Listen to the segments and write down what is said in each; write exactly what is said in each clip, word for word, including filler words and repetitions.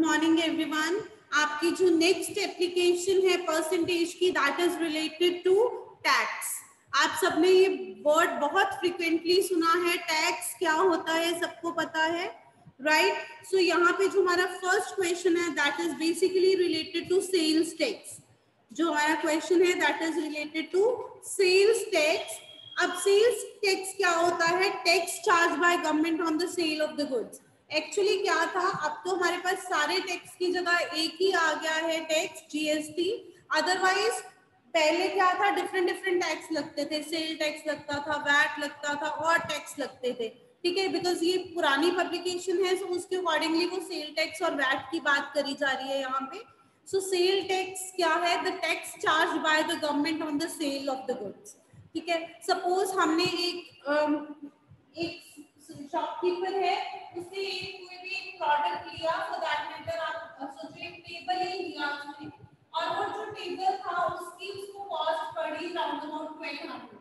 Morning everyone. आपकी जो next application है परसेंटेज की, that is related to tax. आप सबने ये वर्ड बहुत फ्रिक्वेंटली सुना है, टैक्स क्या होता है सबको पता है, राइट right? सो so, यहाँ पे जो हमारा फर्स्ट क्वेश्चन है that is basically related to sales tax. जो हमारा क्वेश्चन है that is related to sales tax. अब सेल्स टैक्स क्या होता है? Tax charge by government on the sale of the goods. Actually क्या था, अब तो हमारे पास सारे टैक्स की जगह एक ही आ गया है, टैक्स जीएसटी। अदरवाइज पहले क्या था, डिफरेंट डिफरेंट टैक्स लगते थे, सेल टैक्स लगता था, वैट लगता था और टैक्स लगते थे, ठीक है। बिकॉज ये पुरानी पब्लिकेशन है, सो so उसके अकॉर्डिंगली वो सेल टैक्स और वैट की बात करी जा रही है यहाँ पे। सो सेल टैक्स क्या है? The tax charge by the government on the sale of the goods, ठीक है। सपोज हमने एक um, एक शॉपकीपर है, उसने एक कोई भी प्रोडक्ट लिया, फॉर दैट मैटर आप सोचिए टेबल ही लिया उसने, और वो जो टेबल था उसकी उसको कॉस्ट पड़ी राउंड अबाउट ट्वेल्व हंड्रेड,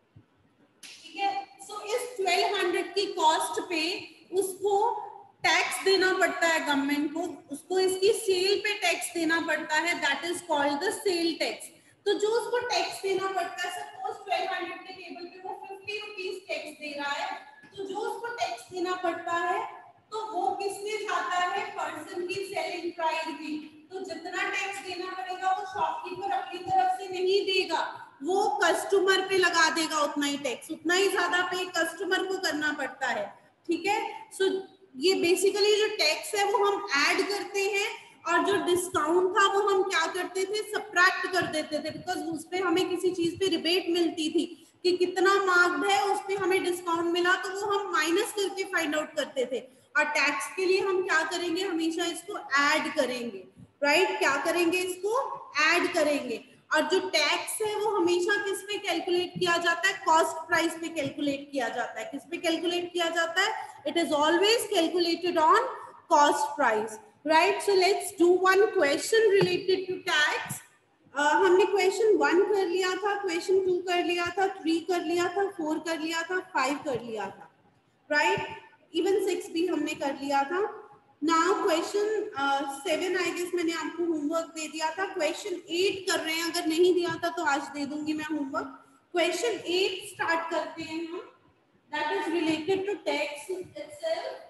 ठीक है। सो इस ट्वेल्व हंड्रेड की कॉस्ट पे उसको टैक्स देना पड़ता है गवर्नमेंट को, उसको इसकी सेल पे टैक्स देना पड़ता है, that is called the sale tax. तो जो उसको टैक्स देना पड़ता है, सपोज ट्वेल्व हंड्रेड के टेबल पे वो फिफ्टी रुपीज टैक्स दे रहा है, तो जो उसको टैक्स देना पड़ता है तो वो किसने जाता है? पर्सन की सेलिंग प्राइस भी। तो जितना टैक्स देना पड़ेगा वो शॉपकीपर अपनी तरफ से नहीं देगा, वो कस्टमर पे लगा देगा उतना ही टैक्स, उतना ही ज्यादा पे कस्टमर को करना पड़ता है, ठीक है। सो so, ये बेसिकली जो टैक्स है वो हम ऐड करते हैं, और जो डिस्काउंट था वो हम क्या करते थे? सब्ट्रैक्ट कर देते थे, बिकॉज उस पे हमें किसी चीज पे रिबेट मिलती थी कि कितना मार्क्ड है, उस पे हमें डिस्काउंट मिला, तो वो हम माइनस करके फाइंड आउट करते थे। और टैक्स के लिए हम क्या करेंगे? हमेशा इसको ऐड करेंगे, राइट right? क्या करेंगे? इसको ऐड करेंगे। और जो टैक्स है वो हमेशा किस पे कैलकुलेट किया जाता है? कॉस्ट प्राइस पे कैलकुलेट किया जाता है। किस पे कैलकुलेट किया जाता है? It is always calculated on cost price, right. So let's do one question related to tax. हमने क्वेश्चन वन कर लिया था, क्वेश्चन टू कर लिया था, थ्री कर लिया था, फोर कर लिया था, फाइव कर लिया था, राइट। इवन सिक्स भी हमने कर लिया था। Now question seven I guess मैंने आपको होमवर्क दे दिया था। क्वेश्चन एट कर रहे हैं, अगर नहीं दिया था तो आज दे दूंगी मैं होमवर्क। क्वेश्चन एट स्टार्ट करते हैं हम, that is related to tax itself.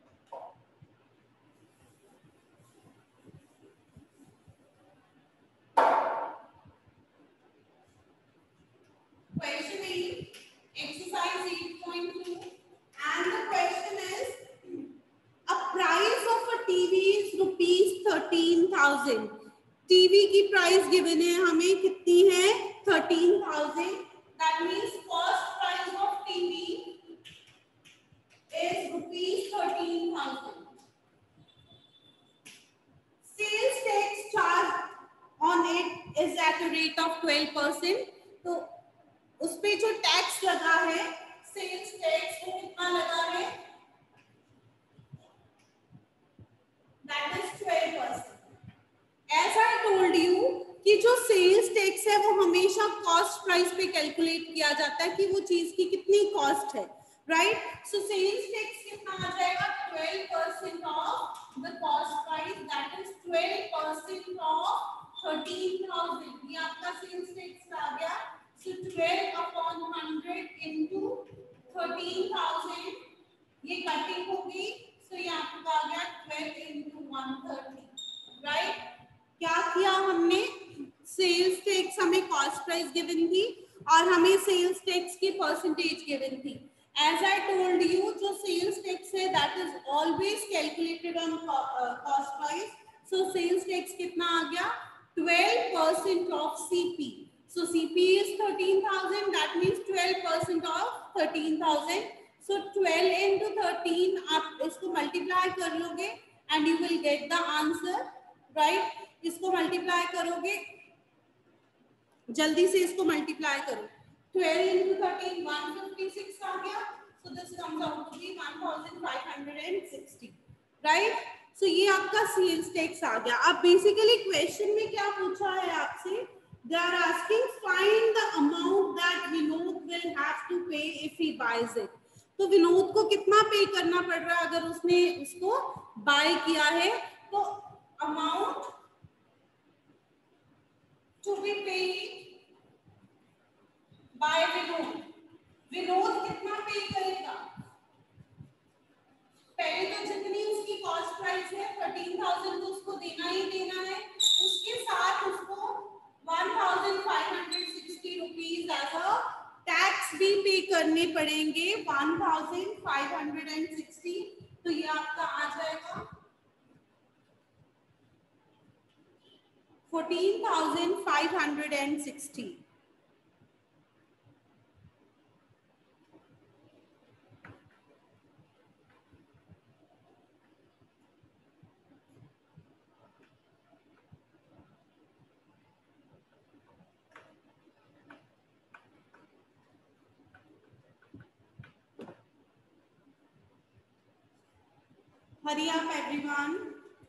Question eight, exercise eight point two, and the question is, a price of a T V is rupees thirteen thousand. T V की price given है हमें, कितनी है? thirteen thousand. That means cost price of T V is rupees thirteen thousand. Sales tax charge on it is at a rate of twelve percent. तो उस पे जो tax लगा है, सेल्स टैक्स, वो कितना लगा है? That is twelve percent. As I told you कि जो सेल्स टैक्स है वो हमेशा कॉस्ट प्राइस पे कैलकुलेट किया जाता है कि वो चीज की कितनी कॉस्ट है, राइट। सो सेल्स टैक्स कितना आ जाएगा? Twelve percent of the cost price, that is twelve percent of thirteen thousand. ये आपका सेल्स टैक्स आ गया। So twelve upon one hundred into thirteen thousand, ये कटिंग होगी, so ये आपका आ गया twelve into one thirty, right? क्या किया हमने? सेल्स टैक्स हमें कॉस्ट प्राइस गिवन थी और हमें सेल्स टैक्स की परसेंटेज गिवन थी। एज आई टोल्ड यू, जो सेल्स टैक्स है that is always calculated on cost price. So sales tax कितना आ गया? twelve percent of C P. So C P is thirteen thousand, that means twelve percent of thirteen thousand. So twelve into thirteen, आप इसको multiply कर लोगे and you will get the answer, right? इसको multiply करोगे, जल्दी से इसको multiply करो। twelve into thirteen, one fifty-six आ गया। So this comes out to be one thousand five hundred sixty, right? So ये आपका sales tax आ गया। अब basically question में क्या पूछा है आपसे? They are asking find the amount that Vinod will have to pay if he buys it. तो विनोद को कितना पे करना पड़ रहा है अगर उसने उसको बाय किया है? तो amount to be paid by Vinod. Vinod कितना पे करेगा? पहले तो जितनी उसकी कॉस्ट प्राइस है थर्टीन थाउजेंड तो उसको देना ही देना है, उसके साथ उसको one thousand five hundred sixty rupees as a tax भी पे करने पड़ेंगे, one thousand five hundred sixty. तो ये आपका आ जाएगा fourteen thousand five hundred sixty. Hurry up everyone.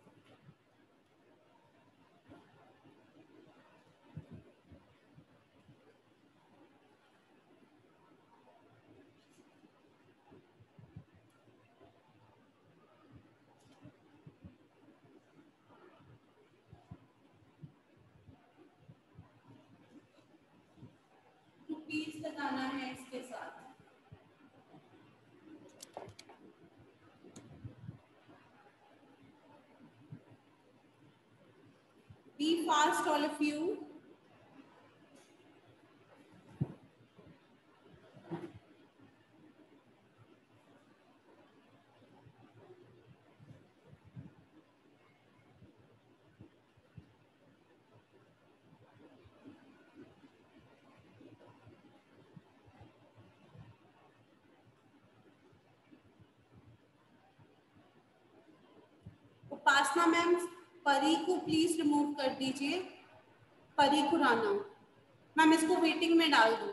Rupees लगाना है इसके साथ। Be fast all of you. Upasana ma'am, Pari को प्लीज रिमूव कर दीजिए, परी खुराना मैम, इसको वेटिंग में डाल दो।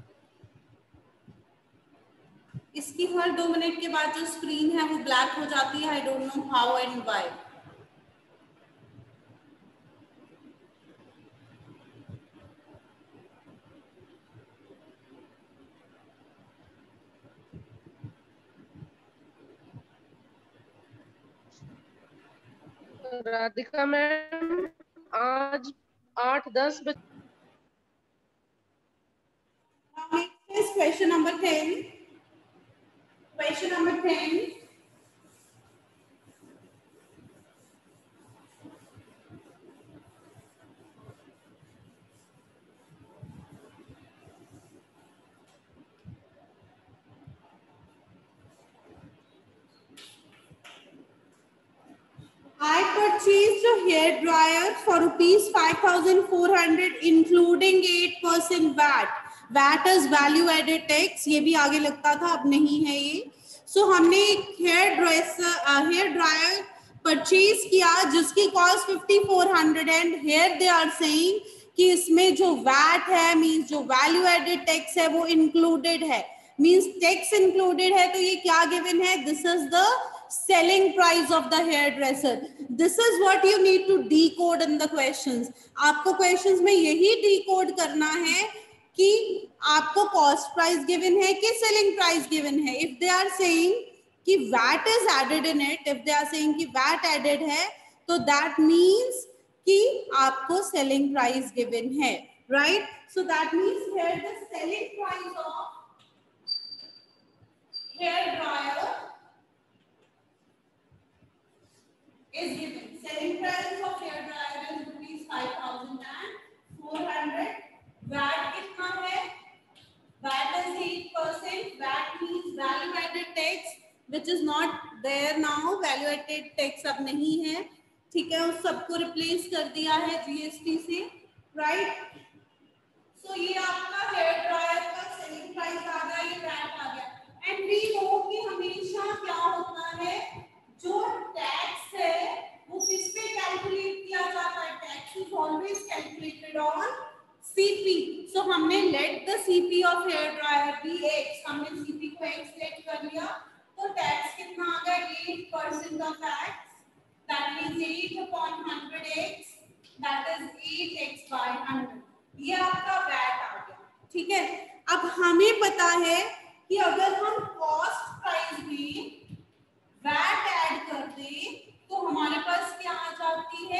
इसकी हर दो मिनट के बाद जो स्क्रीन है वो ब्लैक हो जाती है, I don't know how and why. Radhika ma'am आज आठ दस बजे। Question number ten, question number ten, I purchased a hair dryer for rupees five thousand four hundred including eight percent V A T. V A T is value added tax, ये भी आगे लगता था, अब नहीं है ये। सो so, हमने एक hair dresser hair dryer purchase किया जिसकी cost fifty four hundred and here they are saying कि इसमें जो V A T है मींस जो वैल्यू एडेड टैक्स है वो इंक्लूडेड है, मींस टैक्स इंक्लूडेड है। तो ये क्या गिवन है? This is the selling price of the hairdresser. This is what you need to decode in the questions. आपको questions में यही decode करना है कि आपको cost price given है कि selling price given है। If they are saying कि V A T is added in it, if they are saying कि V A T added है, तो that means कि आपको selling price given है, right? So that means here the selling price of hair dryer is given. Selling price of hair dryer is rupees five thousand four hundred. V A T कितना है? V A T is eight percent. V A T means value added tax, which is not there now. Value added tax अब नहीं है, ठीक है, उस सबको replace कर दिया है जीएसटी से, राइट। सो ये आपका हेयर ड्रायर का सेलिंग प्राइस आ गया, ये V A T आ गया। एंड वी नो कि हमेशा क्या होता है, जो टैक्स है वो किस पे कैलकुलेट किया जाता है? Tax is always calculated on CP. So हमने let the CP of hair dryer be x, हमने सीपी को एक्स लेट कर लिया, तो टैक्स कितना आ गया? Eight percent of tax, that means eight upon hundred x, that is eight x by hundred. ये आपका V A T आ गया, ठीक है। अब हमें पता है कि अगर हम कॉस्ट प्राइस में V A T ऐड कर दे तो हमारे पास क्या आ जाती है?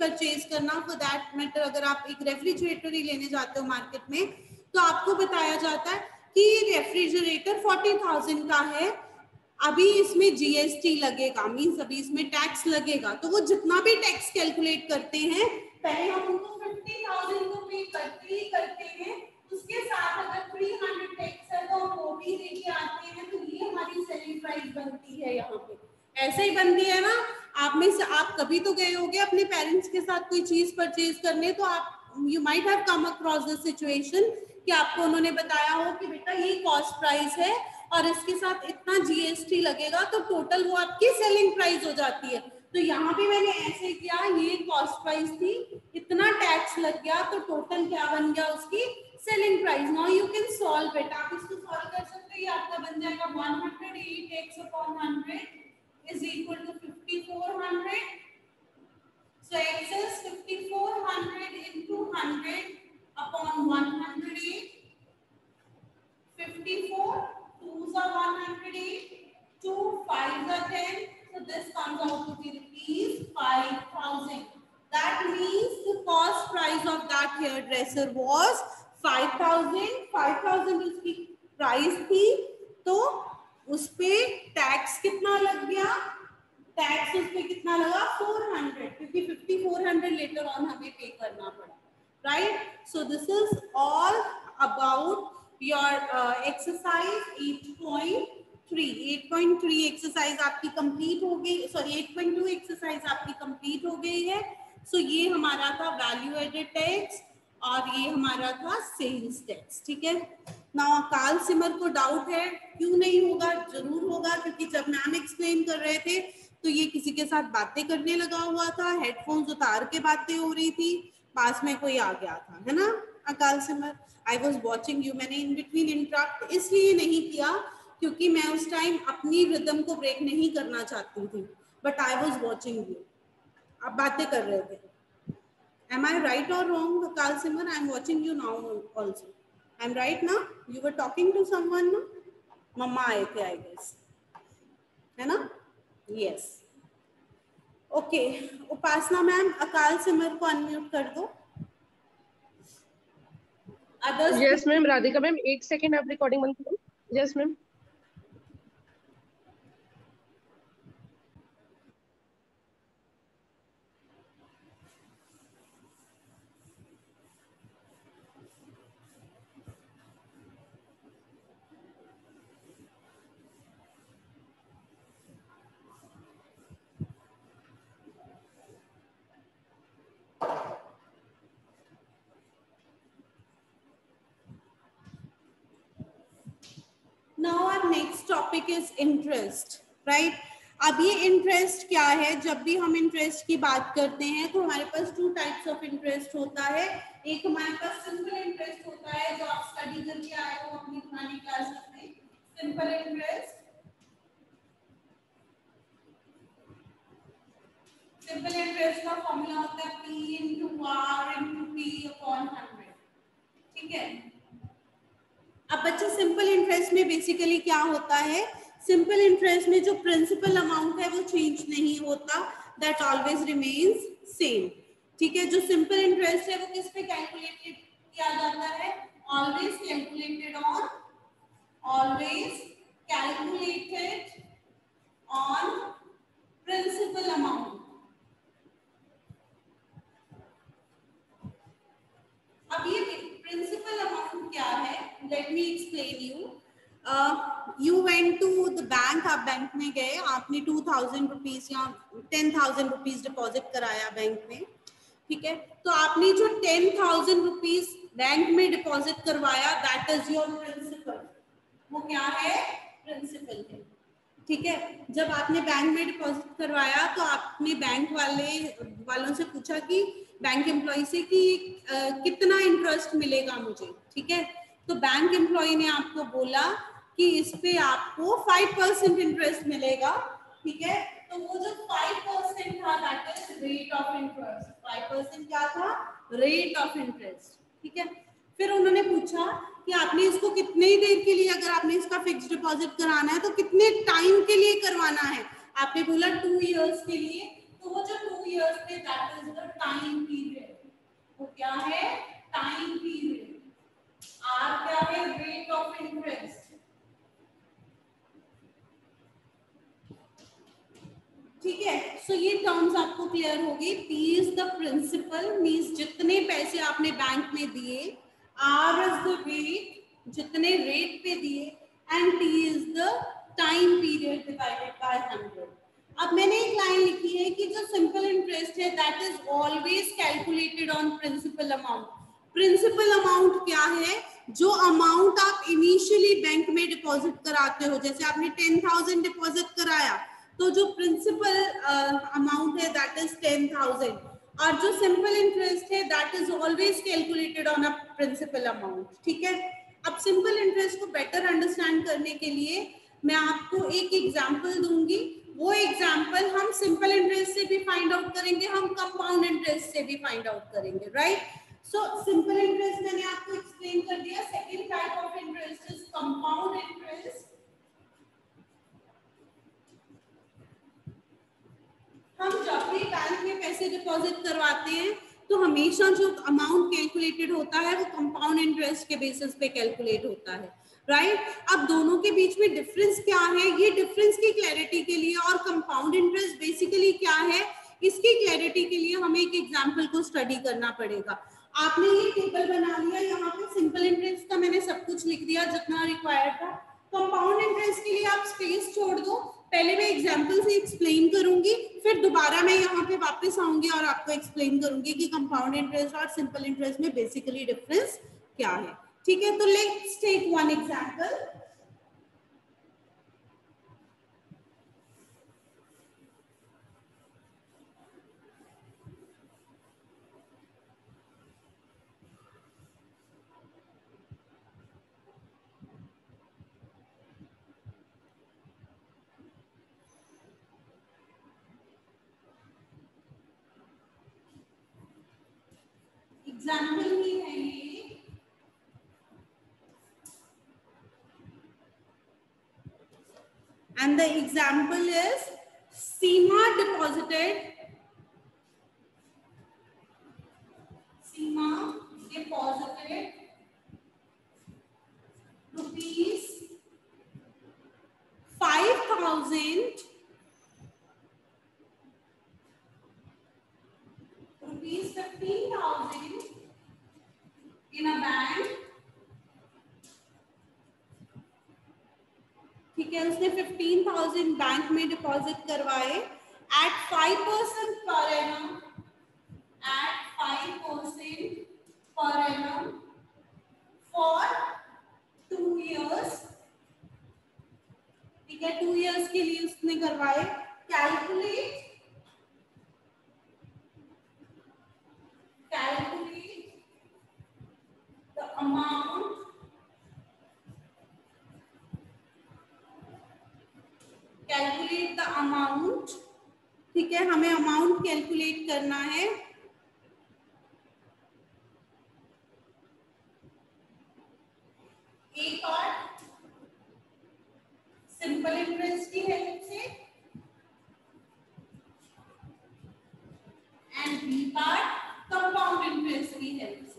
परचेज करना, फॉर दैट मैटर अगर आप एक रेफ्रिजरेटर ही लेने जाते हो मार्केट में तो आपको बताया जाता है कि रेफ्रिजरेटर फोर्टी थाउजेंड का है, अभी इसमें जीएसटी लगेगा, मीन्स अभी इसमें टैक्स लगेगा, तो वो जितना भी टैक्स कैलकुलेट करते हैं पहले हम उनको फिफ्टी थाउजेंड को पे करते ही करते हैं, उसके साथ अगर थ्री हंड्रेड टैक्स है तो वो भी लेके आते हैं, तो ये हमारी सेलिंग प्राइस बनती है। यहाँ पे ऐसे ही बनती है ना, आप में से आप कभी तो गए होंगे अपने पेरेंट्स के साथ कोई चीज परचेज करने, तो आप you might have come across the situation कि आपको उन्होंने बताया हो कि बेटा ये कॉस्ट प्राइस है और इसके साथ इतना जीएसटी लगेगा, तो टोटल वो आपकी सेलिंग प्राइस हो जाती है। तो यहाँ पे मैंने ऐसे किया, ये कॉस्ट प्राइस थी, इतना टैक्स लग गया, तो टोटल क्या बन गया उसकी selling price. Now you can solve it, आप इसको सॉल्व कर सकते हो, ये आपका बन जाएगा one hundred eight x upon hundred is equal to fifty four hundred. So x is fifty-four hundred into one hundred upon one hundred eight. fifty-four, twos are one hundred eight, two fives are ten. So this comes out to be rupees five thousand. That means the cost price of that hairdresser was five thousand. five thousand उसकी price थी, तो उस पे tax कितना लग गया, tax उस पे कितना लगा फोर हंड्रेड, क्योंकि fifty four hundred later on हमें पे करना पड़ा, right. So this is all about your exercise eight point three. Eight point three exercise आपकी कंप्लीट हो गई, sorry eight point two exercise आपकी कंप्लीट हो गई है। सो so ये हमारा था वैल्यू एडेड टैक्स और ये हमारा था सेल्स टैक्स, ठीक है। नाउ अकाल सिमर को डाउट है, क्यों नहीं होगा, जरूर होगा, क्योंकि जब मैम एक्सप्लेन कर रहे थे तो ये किसी के साथ बातें करने लगा हुआ था, हेडफोन्स उतार के बातें हो रही थी, पास में कोई आ गया था, है ना Akal Simar. I was watching you, मैंने इन बिटवीन इंटरप्ट इसलिए नहीं किया क्योंकि मैं उस टाइम अपनी रिदम को ब्रेक नहीं करना चाहती थी, but I was watching you, आप बातें कर रहे थे। Am I right or wrong, Akal Simar? I am watching you now also. I am right now? You were talking to someone, no? Mama आए थे, I guess. है ना? Yes. Okay. उपासना ma'am, अकाल सिमर को अनम्यूट कर दो। Others. Yes ma'am, Radhika ma'am एक second आप रिकॉर्डिंग बंद करो। Yes ma'am. Now our next topic is interest, right? अब ये इंटरेस्ट क्या है, जब भी हम इंटरेस्ट की बात करते हैं तो हमारे पास टू टाइप्स ऑफ इंटरेस्ट होता है। एक हमारे पास सिंपल इंटरेस्ट होता है, जो आप स्टडी करके आए हो अपनी पुरानी क्लासेस में, सिंपल इंटरेस्ट। सिंपल इंटरेस्ट का फॉर्मूला होता है P into R into P upon hundred, ठीक है। अब बच्चे सिंपल इंटरेस्ट में बेसिकली क्या होता है, सिंपल इंटरेस्ट में जो प्रिंसिपल अमाउंट है वो चेंज नहीं होता, दैट ऑलवेज रिमेन्स सेम, ठीक है। जो सिंपल इंटरेस्ट है वो किस पे कैलकुलेटेड किया जाता है, always calculated on always calculated on principal amount. अब ये प्रिंसिपल अमाउंट क्या है, let me explain you. You went to the bank, आप बैंक में गए, आपने टू थाउजेंड रुपीज या टेन थाउजेंड रुपीज डिपॉजिट कराया बैंक में, ठीक है। तो आपने जो टेन थाउजेंड रुपीज बैंक में डिपॉजिट करवाया, दैट इज योर प्रिंसिपल, वो क्या है, प्रिंसिपल है, ठीक है। जब आपने बैंक में डिपॉजिट करवाया तो आपने बैंक वाले वालों से पूछा कि बैंक एम्प्लॉय से कि uh, कितना इंटरेस्ट मिलेगा मुझे, ठीक है। तो बैंक एम्प्लॉय ने आपको बोला कि इस पे आपको फाइव परसेंट इंटरेस्ट मिलेगा, ठीक है। तो वो जो फाइव परसेंट था that is rate of interest, five percent क्या था, रेट ऑफ इंटरेस्ट, ठीक है। फिर उन्होंने पूछा कि आपने इसको कितने देर के लिए, अगर आपने इसका फिक्स डिपॉजिट कराना है तो कितने टाइम के लिए करवाना है, आपने बोला टू इयर्स के लिए। तो वो जो टू इयर्स पे, that is the time period. वो क्या है? Time period. आर क्या है? Rate of interest. ठीक है, सो so ये टर्म्स आपको क्लियर होगी। P is the principal, means जितने पैसे आपने बैंक में दिए, आर इज द रेट, जितने रेट पे दिए, and T is the time period divided by hundred. अब मैंने एक लाइन लिखी है कि जो सिंपल इंटरेस्ट है that is always calculated on principal amount. Principal amount क्या है? जो अमाउंट आप इनिशियली बैंक में डिपॉजिट कराते हो, जैसे आपने टेन थाउजेंड डिपॉजिट कराया तो जो प्रिंसिपल अमाउंट है दैट इज टेन थाउजेंड, और जो सिंपल इंटरेस्ट है that is always calculated on a principal amount. ठीक है, अब सिंपल इंटरेस्ट को बेटर अंडरस्टैंड करने के लिए मैं आपको एक एग्जांपल दूंगी। वो एग्जांपल हम सिंपल इंटरेस्ट से भी फाइंड आउट करेंगे, हम कंपाउंड इंटरेस्ट से भी फाइंड आउट करेंगे, राइट? सो सिंपल इंटरेस्ट मैंने आपको एक्सप्लेन कर दिया। Second type of interest is compound interest. हम जब भी बैंक में पैसे डिपॉजिट करवाते हैं तो हमेशा जो अमाउंट कैलकुलेटेड होता है वो कंपाउंड इंटरेस्ट के बेसिस पे कैलकुलेट होता है, राइट right? अब दोनों के बीच में डिफरेंस क्या है, ये डिफरेंस की क्लैरिटी के लिए, और कंपाउंड इंटरेस्ट बेसिकली क्या है इसकी क्लैरिटी के लिए हमें एक एग्जांपल को स्टडी करना पड़ेगा। आपने ये टेबल बना लिया, यहाँ पे सिंपल इंटरेस्ट का मैंने सब कुछ लिख दिया जितना रिक्वायर्ड था। कंपाउंड इंटरेस्ट के लिए आप स्पेस छोड़ दो, पहले मैं एग्जांपल से एक्सप्लेन करूंगी, फिर दोबारा मैं यहाँ पे वापस आऊंगी और आपको एक्सप्लेन करूंगी कि कंपाउंड इंटरेस्ट और सिंपल इंटरेस्ट में बेसिकली डिफरेंस क्या है। ठीक है, तो let's take one example. Example ही है ये, and the example is Seema deposited Seema deposited rupees five thousand rupees fifteen thousand in a bank। ठीक है, उसने फिफ्टीन थाउजेंड बैंक में डिपॉजिट करवाए एट फाइव परसेंट पर एनम, एट फाइव परसेंट पर एनम फॉर टू इयर्स। ठीक है, two years के लिए उसने करवाए। Calculate calculate the amount calculate the amount. ठीक है, हमें अमाउंट कैलकुलेट करना है। एक पार्ट सिंपल इंटरेस्ट की हेल्प से and B part compound interest की हेल्प से।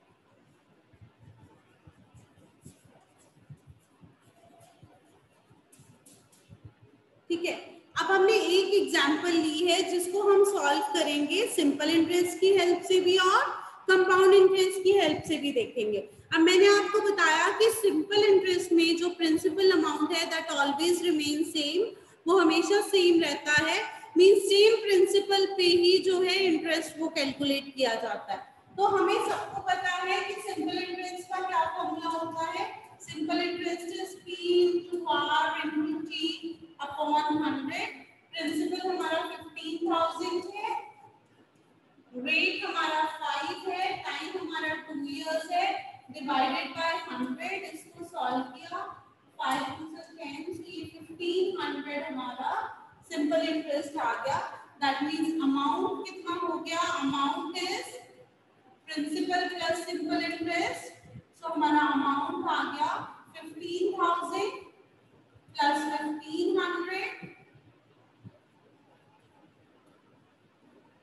ठीक है, अब हमने एक एग्जांपल ली है जिसको हम सॉल्व करेंगे सिंपल इंटरेस्ट की हेल्प से भी और कंपाउंड इंटरेस्ट की हेल्प से भी देखेंगे। अब मैंने आपको बताया कि सिंपल इंटरेस्ट में जो प्रिंसिपल अमाउंट है दैट ऑलवेज रिमेन सेम, वो हमेशा सेम रहता है, मीन सेम प्रिंसिपल पे ही जो है इंटरेस्ट वो कैलकुलेट किया जाता है। तो हमें सबको पता है कि सिंपल इंटरेस्ट का क्या फॉर्मूला होता है। Simple interest is P into R into T upon hundred. Principal हमारा फिफ्टीन थाउजेंड है, रेट हमारा फाइव है, टाइम हमारा टू इयर्स है, डिवाइडेड बाय हंड्रेड। इसको सॉल्व किया, five two ten, fifteen hundred हमारा सिंपल इंटरेस्ट आ गया। दैट मीन्स अमाउंट कितना हो गया, amount is principal plus simple interest. So हमारा अमाउंट आ गया fifteen thousand plus fifteen hundred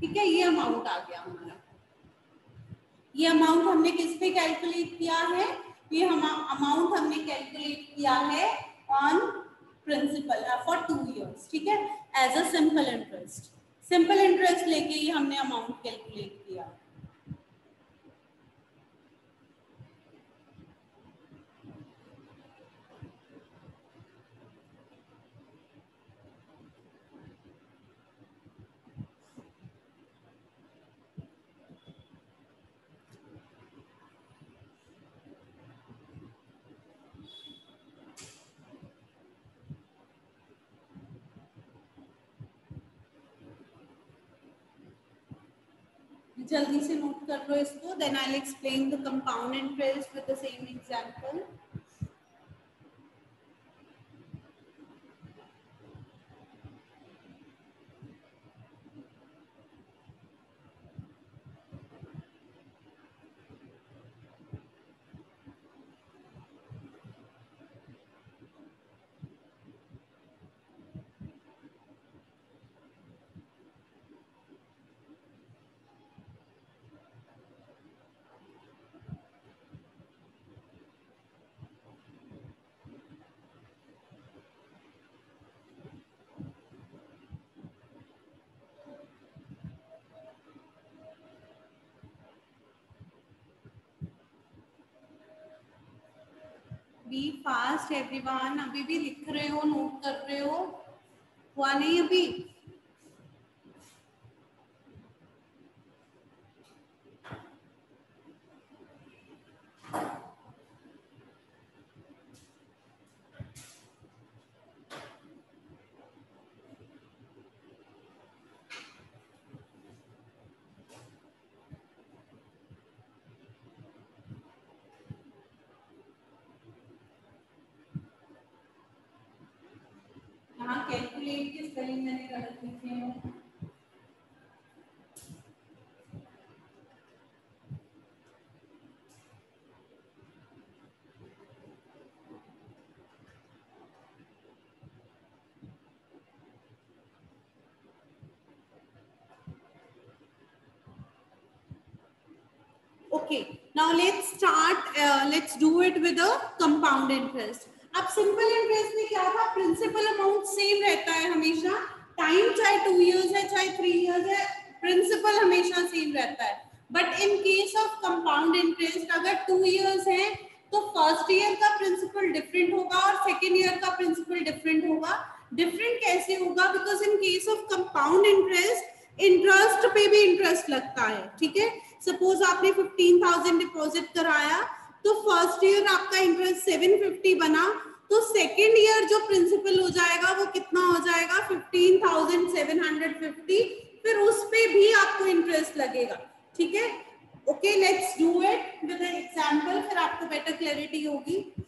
ठीक है, ये अमाउंट आ गया हमारा। ये अमाउंट हमने किस पे कैलकुलेट किया है? ये हम अमाउंट हमने कैलकुलेट किया है on principal for two years, ठीक है, as a simple interest. Simple interest लेके ये हमने अमाउंट कैलकुलेट किया। जल्दी से नोट कर लो इसको, then I will explain the compound interest with the same example. Be fast everyone, अभी भी लिख रहे हो, नोट कर रहे हो, हुआ नहीं अभी? यहाँ कैलकुलेट की स्पेलिंग मैंने गलत लिखे हैं। Okay, now let's start. Uh, let's do it with a compound interest. अब सिंपल इंटरेस्ट में क्या था? प्रिंसिपल अमाउंट सेम रहता है हमेशा, टाइम चाहे टू इयर्स है चाहे थ्री इयर्स है, प्रिंसिपल हमेशा सेम रहता है। But in case of compound interest अगर टू इयर्स है तो फर्स्ट ईयर का प्रिंसिपल डिफरेंट होगा और सेकेंड ईयर का प्रिंसिपल डिफरेंट होगा। डिफरेंट कैसे होगा? Because in case of compound interest interest पे भी इंटरेस्ट लगता है, ठीक है। सपोज आपने फिफ्टीन थाउजेंड डिपॉजिट कराया तो फर्स्ट ईयर आपका इंटरेस्ट सेवन फिफ्टी बना, तो सेकेंड ईयर जो प्रिंसिपल हो जाएगा वो कितना हो जाएगा? Fifteen thousand seven hundred fifty, फिर उस पे भी आपको इंटरेस्ट लगेगा, ठीक है। Okay, let's do it with an example, फिर आपको बेटर क्लैरिटी होगी।